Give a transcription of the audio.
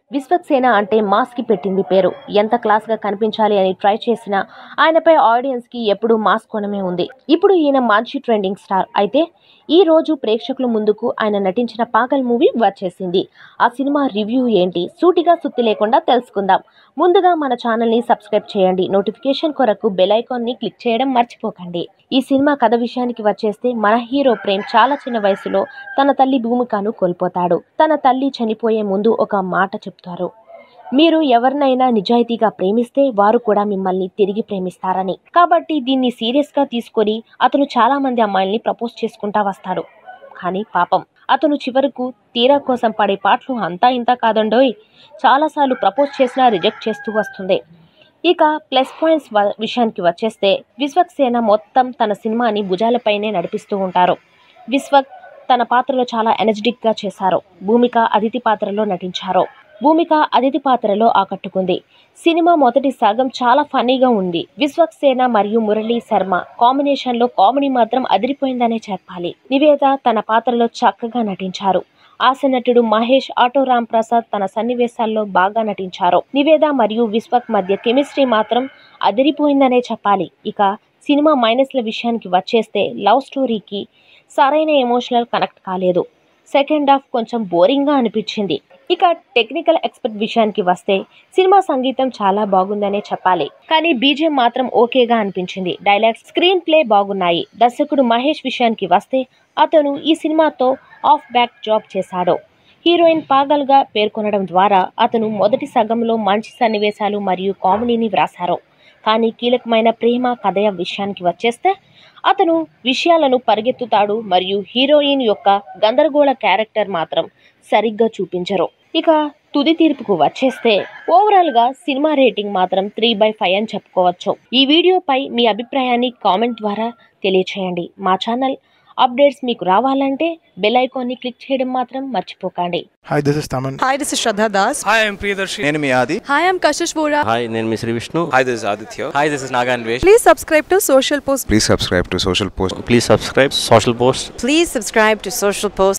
విశ్వక్ సేన అంటే మాస్ కి పెట్టింది పేరు. ఎంత క్లాస్ గా కనిపించాలి అని ట్రై చేసినా ఆయనపై ఆడియన్స్ కి ఎప్పుడూ మాస్ కోణమే ఉంది. ఇప్పుడు ఈయన మంచి ట్రెండింగ్ స్టార్. అయితే ఈ రోజు ప్రేక్షకుల ముందుకు ఆయన నటించిన పాగల్ మూవీ వచ్చేసింది. ఆ సినిమా రివ్యూ ఏంటి సూటిగా సుత్తి లేకుండా తెలుసుకుందాం. ముందుగా మన ఛానల్ ని సబ్స్క్రైబ్ చేయండి. నోటిఫికేషన్ కొరకు బెల్ ఐకాన్ ని క్లిక్ చేయడం మర్చిపోకండి. ఈ సినిమా కథ విషయానికి వచ్చేస్తే మన హీరో ప్రేమ్ చాలా చిన్న వయసులో తన తల్లి భూమికను కోల్పోతాడు. తన తల్లి చనిపోయే ముందు ఒక మాట చెప్తారు, మీరు ఎవరినైనా నిజాయితీగా ప్రేమిస్తే వారు కూడా మిమ్మల్ని తిరిగి ప్రేమిస్తారని. కాబట్టి దీన్ని సీరియస్ గా తీసుకొని అతను చాలా మంది అమ్మాయిల్ని ప్రపోజ్ చేసుకుంటా వస్తాడు. కానీ పాపం అతను చివరకు తీరా కోసం పడే పాటలు అంతా ఇంత కాదండోయ్. చాలాసార్లు ప్రపోజ్ చేసినా రిజెక్ట్ చేస్తూ వస్తుంది. ఇక ప్లస్ పాయింట్స్ విషయానికి వచ్చేస్తే విశ్వక్ సేన మొత్తం తన సినిమాని భుజాలపైనే నడిపిస్తూ ఉంటారు. విశ్వక్ తన పాత్రలో చాలా ఎనర్జెటిక్ గా చేశారు. భూమిక అతిథి పాత్రలో నటించారు. భూమిక అతిథి పాత్రలో ఆకట్టుకుంది. సినిమా మొదటి సగం చాలా ఫన్నీగా ఉంది. విశ్వక్ సేన మరియు మురళీ శర్మ కాంబినేషన్ లో కామెడీ మాత్రం అదిరిపోయిందనే చెప్పాలి. నివేద తన పాత్రలో చక్కగా నటించారు. ఆశ నటుడు మహేష్ ఆటో రామ్ ప్రసాద్ తన సన్నివేశాల్లో బాగా నటించారు. నివేద మరియు విశ్వక్ మధ్య కెమిస్ట్రీ మాత్రం అదిరిపోయిందనే చెప్పాలి. ఇక సినిమా మైనస్ల విషయానికి వచ్చేస్తే లవ్ స్టోరీకి సరైన ఎమోషనల్ కనెక్ట్ కాలేదు. సెకండ్ హాఫ్ కొంచెం బోరింగ్ గా అనిపించింది. ఇక టెక్నికల్ ఎక్స్పర్ట్ విషయానికి వస్తే సినిమా సంగీతం చాలా బాగుందనే చెప్పాలి. కానీ బీజిఎం మాత్రం ఓకేగా అనిపించింది. డైలాగ్స్, స్క్రీన్ ప్లే బాగున్నాయి. దర్శకుడు మహేష్ విషయానికి వస్తే అతను ఈ సినిమాతో ఆఫ్ బ్యాక్ జాబ్ చేశాడు. హీరోయిన్ పాగల్ గా పేర్కొనడం ద్వారా అతను మొదటి సగంలో మంచి సన్నివేశాలు మరియు కామెడీని వ్రాసారు. కానీ కీలకమైన ప్రేమ కథయ విషయానికి వచ్చేస్తే అతను విషయాలను పరిగెత్తుతాడు మరియు హీరోయిన్ యొక్క గందరగోళ క్యారెక్టర్ మాత్రం సరిగ్గా చూపించరు. ఇక తుది తీర్పుకు వచ్చేస్తే ఓవరాల్ గా సినిమా రేటింగ్ మాత్రం 3/5 అని చెప్పుకోవచ్చు. ఈ వీడియోపై మీ అభిప్రాయాన్ని కామెంట్ ద్వారా తెలియచేయండి. మా ఛానల్ అప్డేట్స్ మీకు రావాలంటే బెల్ ఐకాన్ ని క్లిక్ చేయడం మాత్రం మర్చిపోకండి. Hi, this is Taman. Hi, this is Shraddha Das. Hi, I'm Priyadarshi. నేను మీ ఆది. Hi, I'm Kashish Vora. Hi, నేను Shri Vishnu. Hi, this is Aditya. Hi, this is Naga Anvesh. Please subscribe to SocialPost. Please subscribe to SocialPost. Please subscribe SocialPost. Please subscribe to SocialPost.